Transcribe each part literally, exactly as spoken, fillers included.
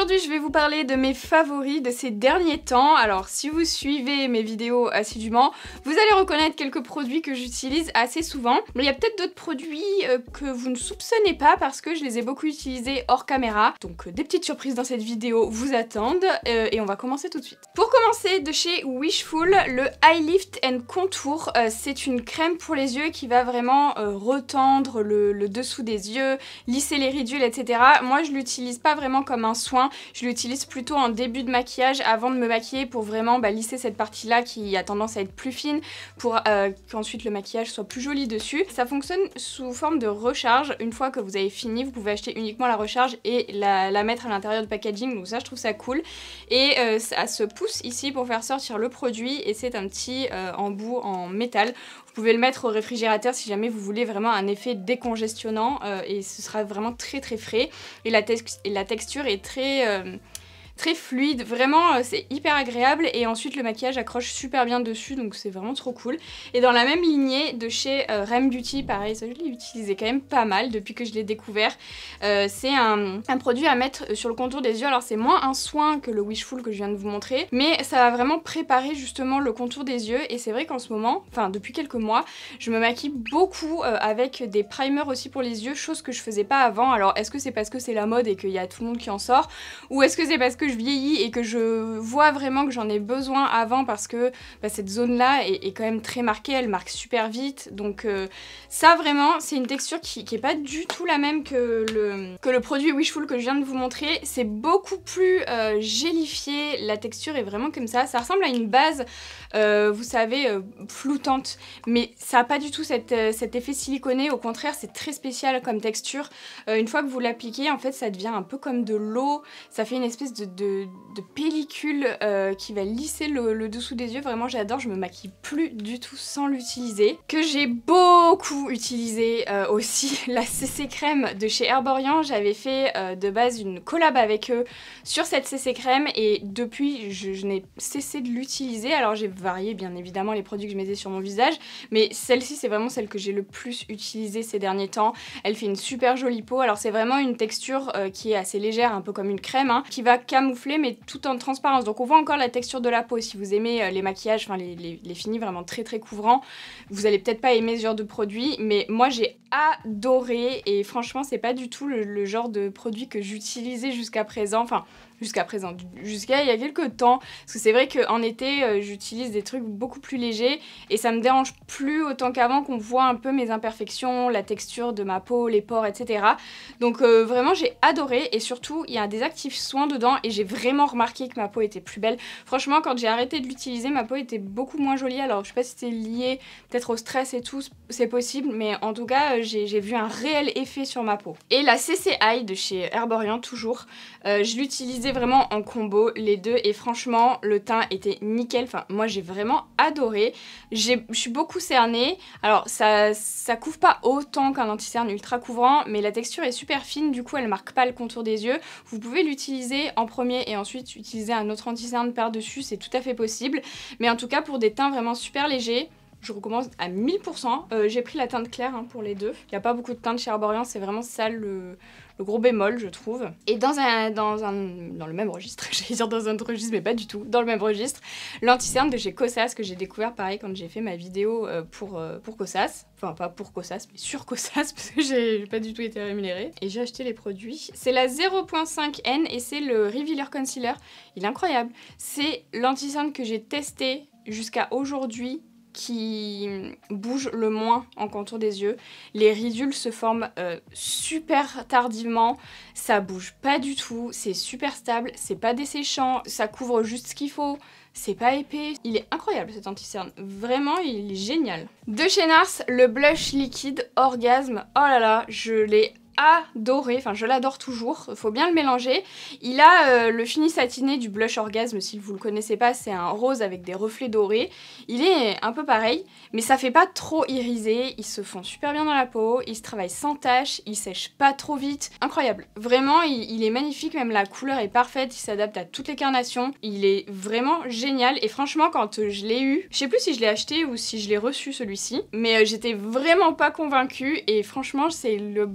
Aujourd'hui je vais vous parler de mes favoris de ces derniers temps. Alors si vous suivez mes vidéos assidûment, vous allez reconnaître quelques produits que j'utilise assez souvent. Mais il y a peut-être d'autres produits euh, que vous ne soupçonnez pas parce que je les ai beaucoup utilisés hors caméra. Donc euh, des petites surprises dans cette vidéo vous attendent euh, et on va commencer tout de suite. Pour commencer, de chez Wishful, le Eye Lift and Contour. Euh, c'est une crème pour les yeux qui va vraiment euh, retendre le, le dessous des yeux, lisser les ridules, et cetera. Moi je l'utilise pas vraiment comme un soin. Je l'utilise plutôt en début de maquillage avant de me maquiller pour vraiment bah, lisser cette partie là qui a tendance à être plus fine pour euh, qu'ensuite le maquillage soit plus joli dessus. Ça fonctionne sous forme de recharge. Une fois que vous avez fini, vous pouvez acheter uniquement la recharge et la, la mettre à l'intérieur du packaging, donc ça je trouve ça cool. Et euh, ça se pousse ici pour faire sortir le produit et c'est un petit euh, embout en métal. Vous pouvez le mettre au réfrigérateur si jamais vous voulez vraiment un effet décongestionnant euh, et ce sera vraiment très très frais. Et la, tex et la texture est très... Euh, très fluide, vraiment euh, c'est hyper agréable et ensuite le maquillage accroche super bien dessus donc c'est vraiment trop cool. Et dans la même lignée de chez euh, Rem Beauty, pareil, ça je l'ai utilisé quand même pas mal depuis que je l'ai découvert. Euh, c'est un, un produit à mettre sur le contour des yeux, alors c'est moins un soin que le Wishful que je viens de vous montrer, mais ça va vraiment préparer justement le contour des yeux et c'est vrai qu'en ce moment, enfin depuis quelques mois, je me maquille beaucoup euh, avec des primers aussi pour les yeux, chose que je faisais pas avant. Alors est-ce que c'est parce que c'est la mode et qu'il y a tout le monde qui en sort, ou est-ce que c'est parce que je vieillis et que je vois vraiment que j'en ai besoin avant parce que bah, cette zone là est, est quand même très marquée, elle marque super vite, donc euh, ça vraiment c'est une texture qui, qui est pas du tout la même que le, que le produit Wishful que je viens de vous montrer. C'est beaucoup plus euh, gélifié, la texture est vraiment comme ça, ça ressemble à une base euh, vous savez euh, floutante, mais ça a pas du tout cette, euh, cet effet siliconé, au contraire c'est très spécial comme texture. Euh, une fois que vous l'appliquez en fait ça devient un peu comme de l'eau, ça fait une espèce de, de, de pellicule euh, qui va lisser le, le dessous des yeux. Vraiment j'adore, je me maquille plus du tout sans l'utiliser. Que j'ai beaucoup utilisé euh, aussi, la C C crème de chez Herborian. J'avais fait euh, de base une collab avec eux sur cette C C crème et depuis je, je n'ai cessé de l'utiliser. Alors j'ai varié bien évidemment les produits que je mettais sur mon visage, mais celle-ci c'est vraiment celle que j'ai le plus utilisée ces derniers temps. Elle fait une super jolie peau, alors c'est vraiment une texture euh, qui est assez légère, un peu comme une crème, hein, qui va camoufler mais tout en transparence, donc on voit encore la texture de la peau. Si vous aimez euh, les maquillages, enfin les, les, les finis vraiment très très couvrants, vous allez peut-être pas aimer ce genre de produit, mais moi j'ai adoré et franchement c'est pas du tout le, le genre de produit que j'utilisais jusqu'à présent, enfin jusqu'à présent, jusqu'à il y a quelques temps, parce que c'est vrai qu'en été euh, j'utilise des trucs beaucoup plus légers et ça me dérange plus autant qu'avant qu'on voit un peu mes imperfections, la texture de ma peau, les pores, et cetera. Donc euh, vraiment j'ai adoré et surtout il y a des actifs soins dedans et j'ai vraiment remarqué que ma peau était plus belle. Franchement quand j'ai arrêté de l'utiliser ma peau était beaucoup moins jolie, alors je sais pas si c'est lié peut-être au stress et tout, c'est possible, mais en tout cas euh, j'ai vu un réel effet sur ma peau. Et la C C Eye de chez Herborian toujours, euh, je l'utilisais vraiment en combo les deux et franchement le teint était nickel, enfin moi j'ai vraiment adoré. Je suis beaucoup cernée, alors ça, ça couvre pas autant qu'un anti-cerne ultra couvrant mais la texture est super fine, du coup elle marque pas le contour des yeux. Vous pouvez l'utiliser en premier et ensuite utiliser un autre anti-cerne par dessus, c'est tout à fait possible, mais en tout cas pour des teints vraiment super légers je recommande à mille pour cent. Euh, j'ai pris la teinte claire hein, pour les deux. Il n'y a pas beaucoup de teintes chez Herborian, c'est vraiment ça le, le gros bémol, je trouve. Et dans un, dans un, dans le même registre, j'allais dire dans un autre registre, mais pas du tout, dans le même registre, l'anti-cerne de chez Kosas que j'ai découvert pareil quand j'ai fait ma vidéo euh, pour, euh, pour Kosas. Enfin, pas pour Kosas, mais sur Kosas, parce que j'ai pas du tout été rémunérée. Et j'ai acheté les produits. C'est la zéro point cinq N et c'est le Revealer Concealer. Il est incroyable. C'est l'anti-cerne que j'ai testé jusqu'à aujourd'hui qui bouge le moins en contour des yeux. Les ridules se forment euh, super tardivement, ça bouge pas du tout, c'est super stable, c'est pas desséchant, ça couvre juste ce qu'il faut, c'est pas épais. Il est incroyable cet anti-cerne, vraiment il est génial. De chez Nars, le blush liquide Orgasme, oh là là, je l'ai adoré, enfin je l'adore toujours, faut bien le mélanger. Il a euh, le fini satiné du blush Orgasme, si vous le connaissez pas, c'est un rose avec des reflets dorés. Il est un peu pareil, mais ça fait pas trop irisé, ils se font super bien dans la peau, ils se travaillent sans tache, ils sèchent pas trop vite. Incroyable, vraiment il, il est magnifique, même la couleur est parfaite, il s'adapte à toutes les carnations, il est vraiment génial et franchement quand euh, je l'ai eu, je sais plus si je l'ai acheté ou si je l'ai reçu celui-ci, mais euh, j'étais vraiment pas convaincue et franchement c'est le blush crème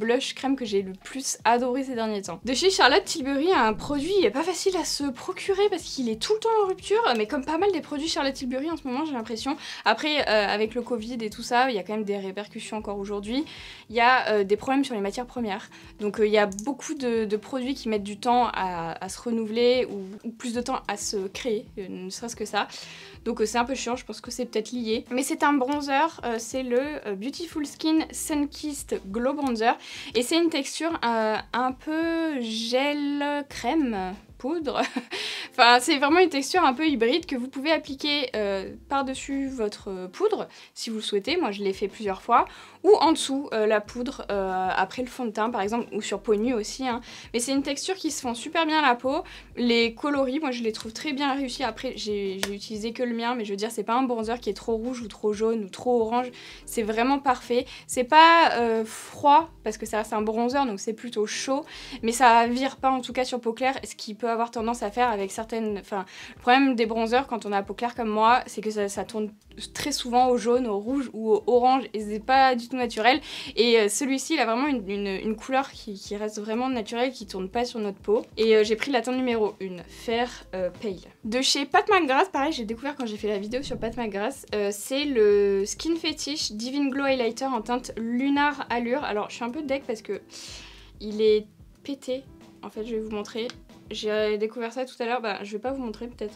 crèmes que j'ai le plus adoré ces derniers temps. De chez Charlotte Tilbury, un produit pas facile à se procurer parce qu'il est tout le temps en rupture, mais comme pas mal des produits Charlotte Tilbury en ce moment, j'ai l'impression. Après, euh, avec le Covid et tout ça, il y a quand même des répercussions encore aujourd'hui. Il y a euh, des problèmes sur les matières premières. Donc euh, il y a beaucoup de, de produits qui mettent du temps à, à se renouveler ou, ou plus de temps à se créer, euh, ne serait-ce que ça. Donc euh, c'est un peu chiant, je pense que c'est peut-être lié. Mais c'est un bronzer, euh, c'est le euh, Beautiful Skin Sunkissed Glow Bronzer. Et c'est une texture euh, un peu gel crème. Poudre. Enfin, c'est vraiment une texture un peu hybride que vous pouvez appliquer euh, par-dessus votre poudre, si vous le souhaitez. Moi, je l'ai fait plusieurs fois. Ou en dessous, euh, la poudre, euh, après le fond de teint, par exemple, ou sur peau nue aussi. Hein. Mais c'est une texture qui se fond super bien à la peau. Les coloris, moi, je les trouve très bien réussis. Après, j'ai utilisé que le mien, mais je veux dire, c'est pas un bronzer qui est trop rouge ou trop jaune ou trop orange. C'est vraiment parfait. C'est pas euh, froid, parce que ça reste un bronzer, donc c'est plutôt chaud. Mais ça vire pas, en tout cas, sur peau claire, ce qui peut avoir tendance à faire avec certaines... Enfin, le problème des bronzers quand on a peau claire comme moi, c'est que ça, ça tourne très souvent au jaune, au rouge ou au orange et c'est pas du tout naturel. Et euh, celui-ci, il a vraiment une, une, une couleur qui, qui reste vraiment naturelle, qui tourne pas sur notre peau. Et euh, j'ai pris la teinte numéro un, Fair euh, Pale. De chez Pat McGrath, pareil, j'ai découvert quand j'ai fait la vidéo sur Pat McGrath, euh, c'est le Skin Fetish Divine Glow Highlighter en teinte Lunar Allure. Alors, je suis un peu deck parce que il est pété. En fait, je vais vous montrer. J'ai découvert ça tout à l'heure, bah je vais pas vous montrer peut-être.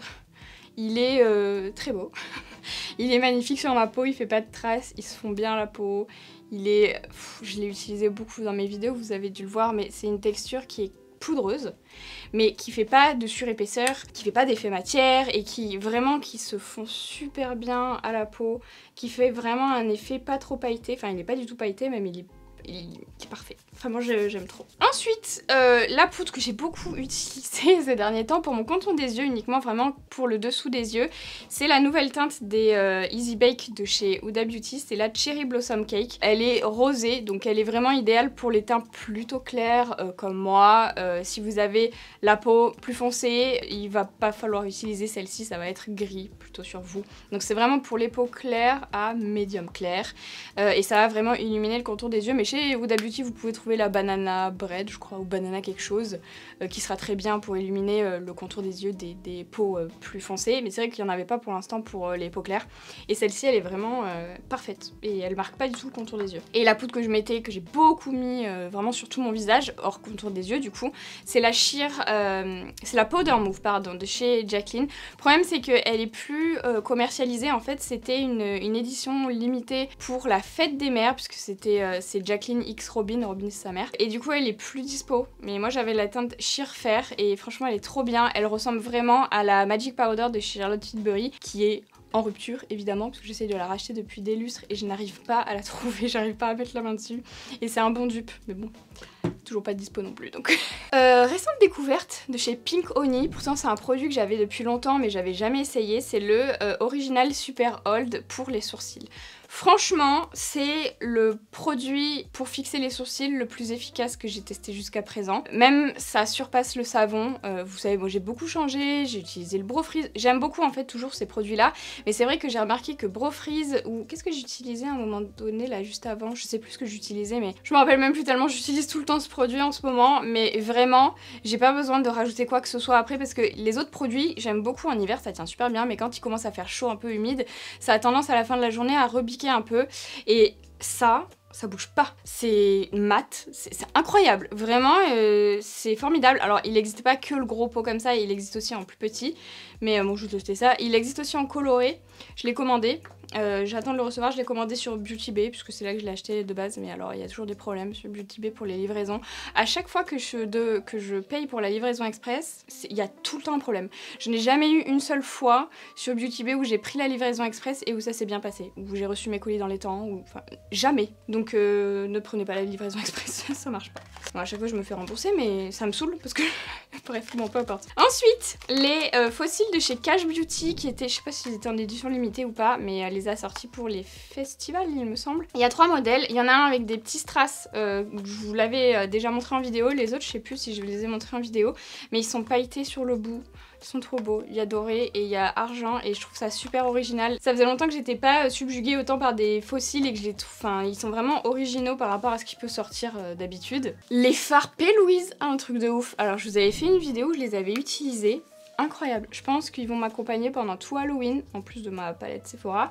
Il est euh, très beau. Il est magnifique sur ma peau, il fait pas de traces, il se fond bien la peau. Il est... Pff, je l'ai utilisé beaucoup dans mes vidéos, vous avez dû le voir, mais c'est une texture qui est poudreuse, mais qui fait pas de surépaisseur, qui fait pas d'effet matière et qui vraiment qui se fond super bien à la peau, qui fait vraiment un effet pas trop pailleté. Enfin, il est pas du tout pailleté, même il est il est parfait. Vraiment, j'aime trop. Ensuite, euh, la poudre que j'ai beaucoup utilisée ces derniers temps pour mon contour des yeux, uniquement vraiment pour le dessous des yeux, c'est la nouvelle teinte des euh, Easy Bake de chez Huda Beauty, c'est la Cherry Blossom Cake. Elle est rosée, donc elle est vraiment idéale pour les teints plutôt clairs euh, comme moi. Euh, si vous avez la peau plus foncée, il va pas falloir utiliser celle-ci, ça va être gris plutôt sur vous. Donc c'est vraiment pour les peaux claires à médium clair. Euh, et ça va vraiment illuminer le contour des yeux, mais chez Huda Beauty, vous pouvez trouver la Banana Bread, je crois, ou Banana quelque chose, euh, qui sera très bien pour illuminer euh, le contour des yeux des, des peaux euh, plus foncées. Mais c'est vrai qu'il n'y en avait pas pour l'instant pour euh, les peaux claires. Et celle-ci, elle est vraiment euh, parfaite. Et elle marque pas du tout le contour des yeux. Et la poudre que je mettais, que j'ai beaucoup mis euh, vraiment sur tout mon visage, hors contour des yeux du coup, c'est la Sheer, euh, c'est la Powder Move, pardon, de chez Jacqueline. Le problème, c'est qu'elle est plus euh, commercialisée. En fait, c'était une, une édition limitée pour la fête des mères, puisque c'était euh, c'est Jacqueline X Robin, Robin c'est sa mère. Et du coup elle est plus dispo. Mais moi j'avais la teinte Sheer Fair et franchement elle est trop bien. Elle ressemble vraiment à la Magic Powder de chez Charlotte Tilbury qui est en rupture évidemment parce que j'essaie de la racheter depuis des lustres et je n'arrive pas à la trouver, j'arrive pas à mettre la main dessus. Et c'est un bon dupe mais bon, toujours pas dispo non plus donc. euh, récente découverte de chez Pink Honey, pourtant c'est un produit que j'avais depuis longtemps mais j'avais jamais essayé, c'est le euh, Original Super Hold pour les sourcils. Franchement, c'est le produit pour fixer les sourcils le plus efficace que j'ai testé jusqu'à présent. Même ça surpasse le savon. Euh, vous savez, moi j'ai beaucoup changé, j'ai utilisé le Brow Freeze. J'aime beaucoup en fait toujours ces produits-là. Mais c'est vrai que j'ai remarqué que Brow Freeze, ou qu'est-ce que j'utilisais à un moment donné là juste avant, je sais plus ce que j'utilisais, mais je me rappelle même plus tellement, j'utilise tout le temps ce produit en ce moment. Mais vraiment, j'ai pas besoin de rajouter quoi que ce soit après parce que les autres produits, j'aime beaucoup en hiver, ça tient super bien. Mais quand il commence à faire chaud, un peu humide, ça a tendance à la fin de la journée à rebiquer un peu et ça ça bouge pas, c'est mat, c'est incroyable, vraiment euh, c'est formidable. Alors il n'existe pas que le gros pot comme ça, il existe aussi en plus petit, mais euh, bon je vais tester ça. Il existe aussi en coloré, je l'ai commandé, euh, j'attends de le recevoir, je l'ai commandé sur Beauty Bay puisque c'est là que je l'ai acheté de base, mais alors il y a toujours des problèmes sur Beauty Bay pour les livraisons. À chaque fois que je, de, que je paye pour la livraison express, il y a tout le temps un problème. Je n'ai jamais eu une seule fois sur Beauty Bay où j'ai pris la livraison express et où ça s'est bien passé, où j'ai reçu mes colis dans les temps, ou enfin jamais. Donc Donc euh, ne prenez pas la livraison express, ça marche pas. Bon, à chaque fois je me fais rembourser mais ça me saoule parce que... Bref, bon peu importe. Ensuite, les euh, fossiles de chez Cash Beauty qui étaient, je sais pas s'ils étaient en édition limitée ou pas, mais euh, les les a sortis pour les festivals, il me semble. Il y a trois modèles, il y en a un avec des petits strass, euh, je vous l'avais déjà montré en vidéo, les autres je sais plus si je les ai montrés en vidéo, mais ils sont pailletés sur le bout. Ils sont trop beaux, il y a doré et il y a argent et je trouve ça super original. Ça faisait longtemps que j'étais pas subjuguée autant par des fossiles et que je les trouve, enfin ils sont vraiment originaux par rapport à ce qui peut sortir euh, d'habitude. Les fards P. Louise, un truc de ouf. Alors je vous avais fait une vidéo où je les avais utilisés. Incroyable, je pense qu'ils vont m'accompagner pendant tout Halloween, en plus de ma palette Sephora.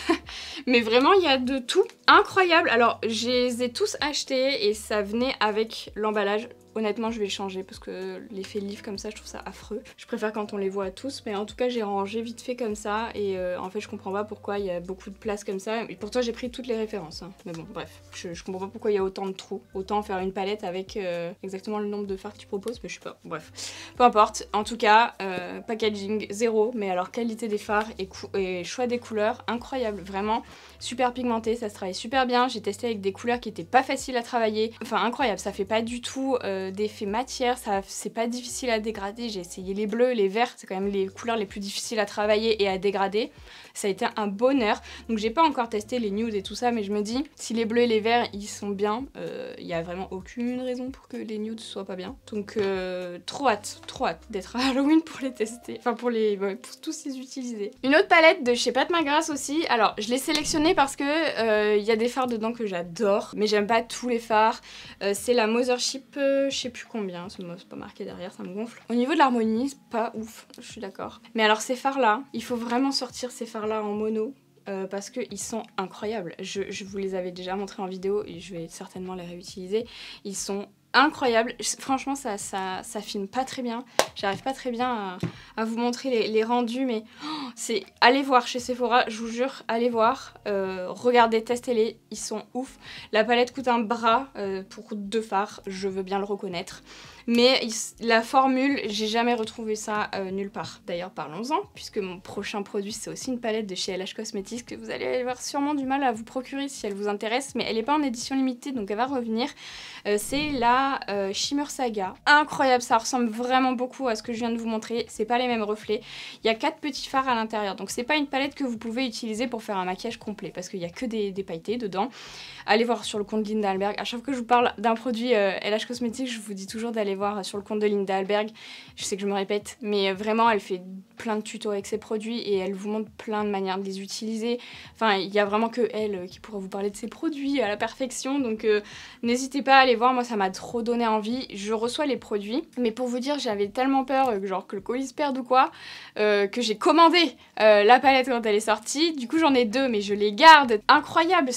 Mais vraiment, il y a de tout. Incroyable. Alors, je les ai tous achetés et ça venait avec l'emballage. Honnêtement, je vais le changer parce que l'effet livre comme ça, je trouve ça affreux. Je préfère quand on les voit tous, mais en tout cas, j'ai rangé vite fait comme ça. Et euh, en fait, je comprends pas pourquoi il y a beaucoup de place comme ça. Et pourtant, j'ai pris toutes les références. Hein. Mais bon, bref, je, je comprends pas pourquoi il y a autant de trous. Autant faire une palette avec euh, exactement le nombre de fards que tu proposes, mais je sais pas. Bref, peu importe. En tout cas, euh, packaging zéro, mais alors qualité des fards et, et choix des couleurs, incroyable. Vraiment, super pigmenté, ça se travaille super bien. J'ai testé avec des couleurs qui étaient pas faciles à travailler. Enfin, incroyable, ça fait pas du tout... Euh, d'effet matière, ça c'est pas difficile à dégrader. J'ai essayé les bleus, les verts, c'est quand même les couleurs les plus difficiles à travailler et à dégrader. Ça a été un bonheur. Donc j'ai pas encore testé les nudes et tout ça, mais je me dis si les bleus et les verts ils sont bien, il euh, y a vraiment aucune raison pour que les nudes soient pas bien. Donc euh, trop hâte, trop hâte d'être à Halloween pour les tester, enfin pour les ouais, pour tous les utiliser. Une autre palette de chez Pat McGrath aussi. Alors je l'ai sélectionnée parce que il euh, y a des fards dedans que j'adore, mais j'aime pas tous les fards. Euh, c'est la Mothership, euh, je sais plus combien, c'est pas marqué derrière, ça me gonfle. Au niveau de l'harmonie, c'est pas ouf, je suis d'accord. Mais alors ces fards là, il faut vraiment sortir ces fards là en mono. Euh, parce qu'ils sont incroyables. Je, je vous les avais déjà montrés en vidéo et je vais certainement les réutiliser. Ils sont incroyables. Franchement, ça, ça, ça filme pas très bien. J'arrive pas très bien à, à vous montrer les, les rendus, mais oh, c'est allez voir chez Sephora, je vous jure, allez voir. Euh, regardez, testez-les, ils sont ouf. La palette coûte un bras euh, pour deux fards, je veux bien le reconnaître. Mais la formule, j'ai jamais retrouvé ça euh, nulle part. D'ailleurs, parlons-en, puisque mon prochain produit, c'est aussi une palette de chez L H Cosmetics que vous allez avoir sûrement du mal à vous procurer si elle vous intéresse, mais elle n'est pas en édition limitée, donc elle va revenir. Euh, c'est la euh, Shimmer Saga. Incroyable, ça ressemble vraiment beaucoup à ce que je viens de vous montrer. C'est pas les mêmes reflets. Il y a quatre petits fards à l'intérieur, donc c'est pas une palette que vous pouvez utiliser pour faire un maquillage complet, parce qu'il y a que des, des pailletés dedans. Allez voir sur le compte Linda Alberg. À chaque fois que je vous parle d'un produit euh, L H Cosmetics, je vous dis toujours d'aller voir sur le compte de Linda Alberg. Je sais que je me répète, mais vraiment elle fait plein de tutos avec ses produits et elle vous montre plein de manières de les utiliser. Enfin, il y a vraiment que elle qui pourra vous parler de ses produits à la perfection, donc euh, n'hésitez pas à aller voir. Moi, ça m'a trop donné envie. Je reçois les produits, mais pour vous dire, j'avais tellement peur euh, genre que le colis se perde ou quoi, euh, que j'ai commandé euh, la palette quand elle est sortie. Du coup, j'en ai deux, mais je les garde. Incroyable,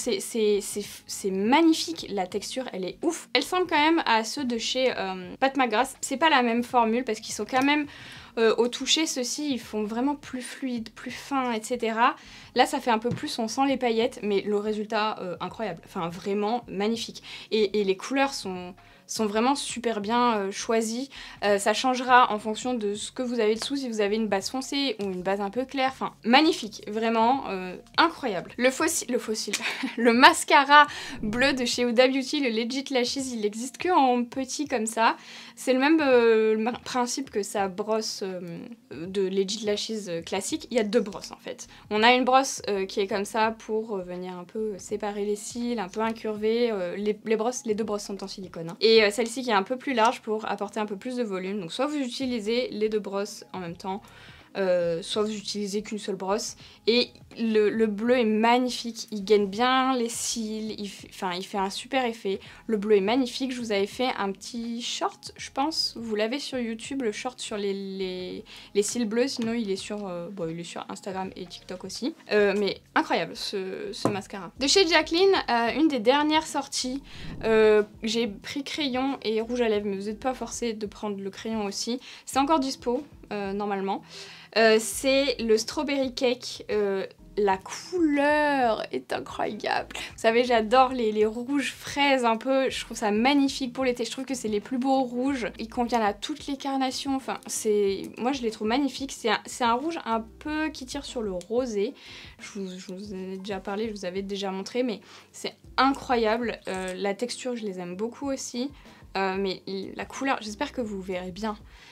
c'est magnifique. La texture, elle est ouf. Elle ressemble quand même à ceux de chez euh, Pat McGrath. C'est pas la même formule parce qu'ils sont quand même euh, au toucher, ceux-ci ils font vraiment plus fluide, plus fin, et cetera. Là ça fait un peu plus, on sent les paillettes, mais le résultat euh, incroyable, enfin vraiment magnifique. Et, et les couleurs sont, sont vraiment super bien euh, choisies. Euh, ça changera en fonction de ce que vous avez dessous, si vous avez une base foncée ou une base un peu claire, enfin magnifique, vraiment euh, incroyable. Le fossile, le fossile, le mascara bleu de chez Huda Beauty, le Legit Lashes, il existe que en petit comme ça. C'est le même euh, le principe que sa brosse euh, de Legit Lashes classique. Il y a deux brosses en fait. On a une brosse euh, qui est comme ça pour euh, venir un peu séparer les cils, un peu incurver. Euh, les, les, brosses, les deux brosses sont en silicone. Hein. Et euh, celle-ci qui est un peu plus large pour apporter un peu plus de volume. Donc soit vous utilisez les deux brosses en même temps, Euh, soit vous utilisez qu'une seule brosse. Et le, le bleu est magnifique, il gaine bien les cils, il, enfin, il fait un super effet. Le bleu est magnifique, je vous avais fait un petit short, je pense, vous l'avez sur YouTube, le short sur les, les, les cils bleus, sinon il est sur, euh, bon, il est sur Instagram et TikTok aussi. Euh, mais incroyable ce, ce mascara. De chez Jacqueline, euh, une des dernières sorties, euh, j'ai pris crayon et rouge à lèvres, mais vous n'êtes pas forcé de prendre le crayon aussi. C'est encore dispo, euh, normalement. Euh, c'est le Strawberry Cake. Euh, la couleur est incroyable. Vous savez, j'adore les, les rouges fraises un peu. Je trouve ça magnifique pour l'été. Je trouve que c'est les plus beaux rouges. Ils conviennent à toutes les carnations. Enfin, c'est, moi, je les trouve magnifiques. C'est un, c'est un rouge un peu qui tire sur le rosé. Je vous, je vous en ai déjà parlé, je vous avais déjà montré, mais c'est incroyable. Euh, la texture, je les aime beaucoup aussi. Euh, mais la couleur, j'espère que vous verrez bien.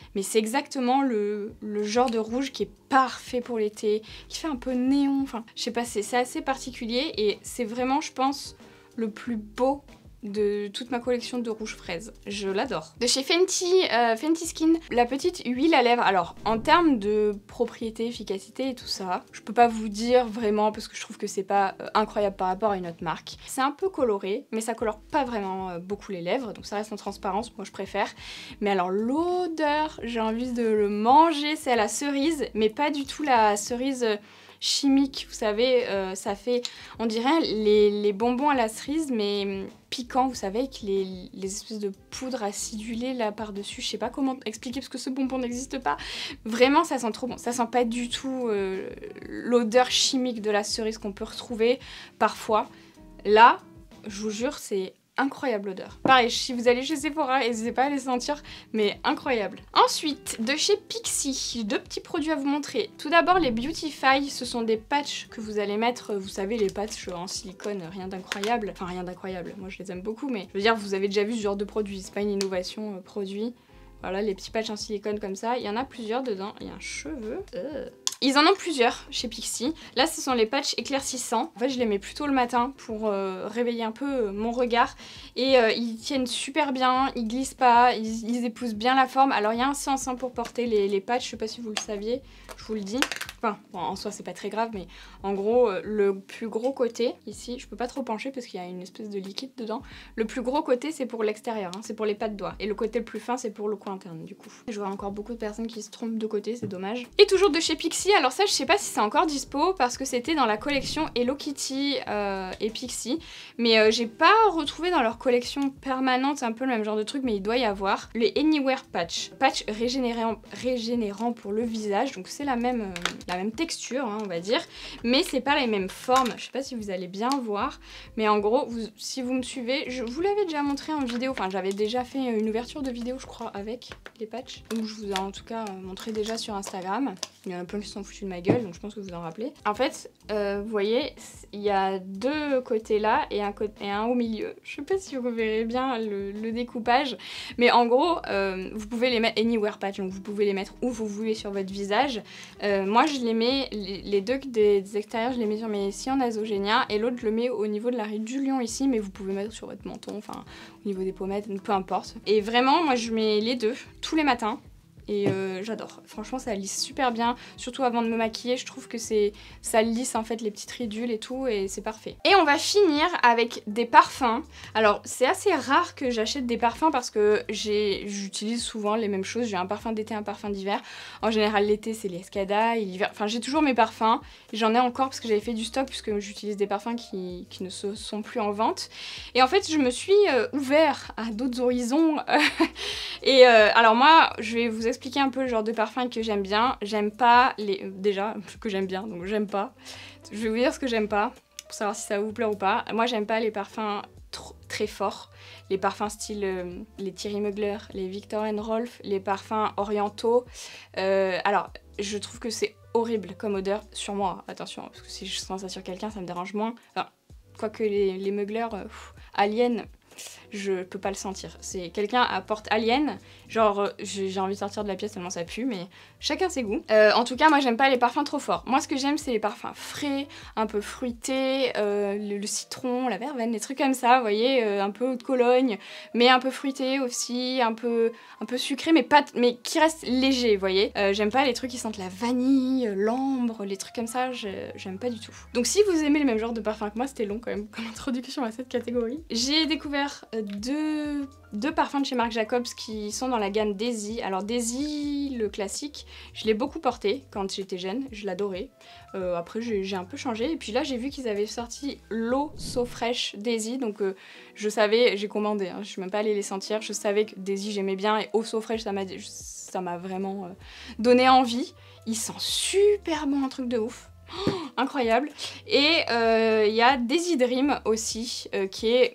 mais c'est exactement le, le genre de rouge qui est parfait pour l'été, qui fait un peu néon, enfin je sais pas, c'est assez particulier et c'est vraiment je pense le plus beau de toute ma collection de rouge fraise. Je l'adore. De chez Fenty, euh, Fenty Skin, la petite huile à lèvres. Alors, en termes de propriété, efficacité et tout ça, je peux pas vous dire vraiment parce que je trouve que c'est pas euh, incroyable par rapport à une autre marque. C'est un peu coloré, mais ça colore pas vraiment euh, beaucoup les lèvres, donc ça reste en transparence, moi je préfère. Mais alors l'odeur, j'ai envie de le manger, c'est à la cerise, mais pas du tout la cerise... Euh, chimique, vous savez, euh, ça fait, on dirait les, les bonbons à la cerise, mais piquants, vous savez, avec les, les espèces de poudre acidulée là par-dessus, je sais pas comment expliquer parce que ce bonbon n'existe pas. Vraiment, ça sent trop bon, ça sent pas du tout euh, l'odeur chimique de la cerise qu'on peut retrouver parfois. Là, je vous jure, c'est incroyable l'odeur. Pareil, si vous allez chez Sephora, n'hésitez pas à les sentir, mais incroyable. Ensuite, de chez Pixi, j'ai deux petits produits à vous montrer. Tout d'abord, les Beautify, ce sont des patchs que vous allez mettre, vous savez, les patchs en silicone, rien d'incroyable. Enfin, rien d'incroyable, moi je les aime beaucoup, mais je veux dire, vous avez déjà vu ce genre de produit, c'est pas une innovation euh, produit. Voilà, les petits patchs en silicone comme ça, il y en a plusieurs dedans. Il y a un cheveu. Euh. Ils en ont plusieurs chez Pixi. Là, ce sont les patchs éclaircissants. En fait, je les mets plutôt le matin pour euh, réveiller un peu euh, mon regard. Et euh, ils tiennent super bien, ils glissent pas, ils, ils épousent bien la forme. Alors, il y a un sens hein, pour porter les, les patchs, je sais pas si vous le saviez, je vous le dis. Enfin, bon, en soi, c'est pas très grave, mais en gros, euh, le plus gros côté, ici, je peux pas trop pencher parce qu'il y a une espèce de liquide dedans. Le plus gros côté, c'est pour l'extérieur, hein, c'est pour les pas de doigts. Et le côté le plus fin, c'est pour le coin interne, du coup. Je vois encore beaucoup de personnes qui se trompent de côté, c'est dommage. Et toujours de chez Pixi, alors ça, je sais pas si c'est encore dispo parce que c'était dans la collection Hello Kitty euh, et Pixi. Mais euh, j'ai pas retrouvé dans leur collection permanente un peu le même genre de truc, mais il doit y avoir. Les Anywhere Patch. Patch régénérant, régénérant pour le visage, donc c'est la même... Euh, la même texture hein, on va dire, mais c'est pas les mêmes formes, je sais pas si vous allez bien voir, mais en gros vous, si vous me suivez, je vous l'avais déjà montré en vidéo, enfin j'avais déjà fait une ouverture de vidéo je crois avec les patchs, donc je vous ai en tout cas montré déjà sur Instagram, il y en a plein qui se sont foutus de ma gueule donc je pense que vous en rappelez. En fait euh, vous voyez il y a deux côtés là et un, côté, et un au milieu, je sais pas si vous verrez bien le, le découpage, mais en gros euh, vous pouvez les mettre Anywhere Patch, donc vous pouvez les mettre où vous voulez sur votre visage. Euh, moi je les mets, les deux des, des extérieurs, je les mets sur mes sillons nasogéniens et l'autre je le mets au niveau de la ride du lion ici, mais vous pouvez mettre sur votre menton, enfin au niveau des pommettes, peu importe. Et vraiment, moi je mets les deux tous les matins. Et euh, j'adore, franchement ça lisse super bien, surtout avant de me maquiller, je trouve que c'est ça lisse en fait les petites ridules et tout et c'est parfait. Et on va finir avec des parfums. Alors c'est assez rare que j'achète des parfums parce que j'utilise souvent les mêmes choses, j'ai un parfum d'été, un parfum d'hiver. En général l'été c'est les Escada et l'hiver, enfin j'ai toujours mes parfums, j'en ai encore parce que j'avais fait du stock puisque j'utilise des parfums qui, qui ne se sont plus en vente. Et en fait je me suis euh, ouvert à d'autres horizons et euh, alors moi je vais vous expliquer expliquer un peu le genre de parfum que j'aime bien. J'aime pas les... Déjà, que j'aime bien, donc j'aime pas. Je vais vous dire ce que j'aime pas, pour savoir si ça va vous plaire ou pas. Moi, j'aime pas les parfums très forts. Les parfums style euh, les Thierry Mugler, les Viktor and Rolf, les parfums orientaux. Euh, alors, je trouve que c'est horrible comme odeur sur moi. Attention, parce que si je sens ça sur quelqu'un, ça me dérange moins. Enfin, quoique les, les Mugler, euh, pff, Alien... je peux pas le sentir. C'est quelqu'un apporte Alien, genre euh, j'ai envie de sortir de la pièce tellement ça pue, mais chacun ses goûts. Euh, en tout cas, moi j'aime pas les parfums trop forts. Moi ce que j'aime c'est les parfums frais, un peu fruités, euh, le, le citron, la verveine, des trucs comme ça, vous voyez, euh, un peu de Cologne, mais un peu fruité aussi, un peu, un peu sucré, mais, pas, mais qui reste léger, vous voyez. Euh, j'aime pas les trucs qui sentent la vanille, l'ambre, les trucs comme ça, j'aime pas du tout. Donc si vous aimez le même genre de parfum que moi, c'était long quand même comme introduction à cette catégorie. J'ai découvert Deux, deux parfums de chez Marc Jacobs qui sont dans la gamme Daisy. Alors Daisy, le classique, je l'ai beaucoup porté quand j'étais jeune, je l'adorais. Euh, après j'ai un peu changé et puis là j'ai vu qu'ils avaient sorti l'eau So Fresh Daisy, donc euh, je savais, j'ai commandé, hein, je suis même pas allée les sentir, je savais que Daisy j'aimais bien et eau So Fresh ça m'a ça m'a vraiment euh, donné envie. Il sent super bon, un truc de ouf. Oh, incroyable. Et il euh, y a Daisy Dream aussi, euh, qui est...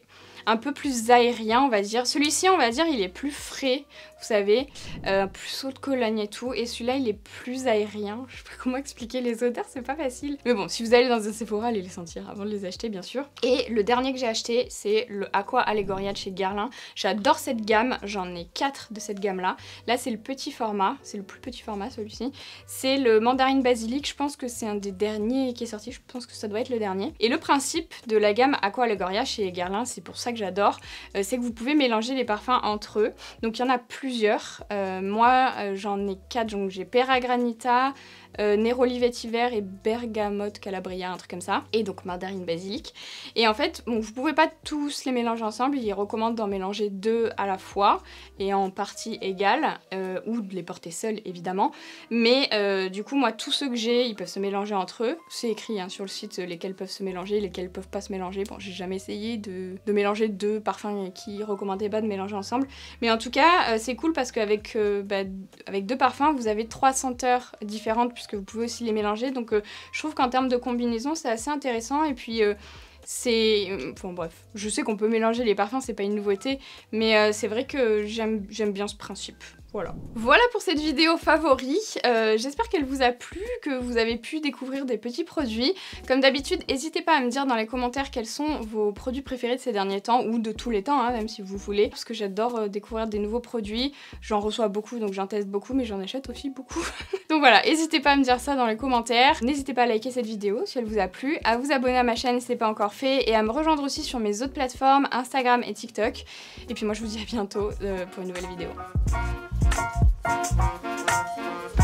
un peu plus aérien on va dire. Celui-ci on va dire il est plus frais, vous savez, euh, plus haut de Cologne et tout, et celui-là il est plus aérien. Je sais pas comment expliquer les odeurs, c'est pas facile. Mais bon, si vous allez dans un Sephora, allez les sentir avant de les acheter bien sûr. Et le dernier que j'ai acheté, c'est le Aqua Allegoria de chez Guerlain. J'adore cette gamme, j'en ai quatre de cette gamme là. Là c'est le petit format, c'est le plus petit format celui-ci. C'est le mandarine basilic, je pense que c'est un des derniers qui est sorti, je pense que ça doit être le dernier. Et le principe de la gamme Aqua Allegoria chez Guerlain, c'est pour ça que j'adore, euh, c'est que vous pouvez mélanger les parfums entre eux. Donc il y en a plusieurs, euh, moi euh, j'en ai quatre, donc j'ai Pera Granita, Euh, Neroli Vétiver et Bergamote Calabria, un truc comme ça, et donc mandarine basilic. Et en fait, bon, vous pouvez pas tous les mélanger ensemble, il recommande d'en mélanger deux à la fois et en partie égale, euh, ou de les porter seuls évidemment, mais euh, du coup moi tous ceux que j'ai ils peuvent se mélanger entre eux, c'est écrit hein, sur le site lesquels peuvent se mélanger, lesquels peuvent pas se mélanger. Bon, j'ai jamais essayé de, de mélanger deux parfums qui recommandaient pas de mélanger ensemble, mais en tout cas euh, c'est cool parce qu'avec euh, bah, avec deux parfums vous avez trois senteurs différentes que vous pouvez aussi les mélanger, donc euh, je trouve qu'en termes de combinaison c'est assez intéressant. Et puis euh, c'est... Enfin bref, je sais qu'on peut mélanger les parfums, c'est pas une nouveauté, mais euh, c'est vrai que j'aime j'aime bien ce principe. Voilà. Voilà pour cette vidéo favori, euh, j'espère qu'elle vous a plu, que vous avez pu découvrir des petits produits. Comme d'habitude, n'hésitez pas à me dire dans les commentaires quels sont vos produits préférés de ces derniers temps, ou de tous les temps, hein, même si vous voulez, parce que j'adore euh, découvrir des nouveaux produits. J'en reçois beaucoup, donc j'en teste beaucoup, mais j'en achète aussi beaucoup. Donc voilà, n'hésitez pas à me dire ça dans les commentaires. N'hésitez pas à liker cette vidéo si elle vous a plu, à vous abonner à ma chaîne si ce n'est pas encore fait, et à me rejoindre aussi sur mes autres plateformes, Instagram et TikTok. Et puis moi je vous dis à bientôt euh, pour une nouvelle vidéo. Thank you.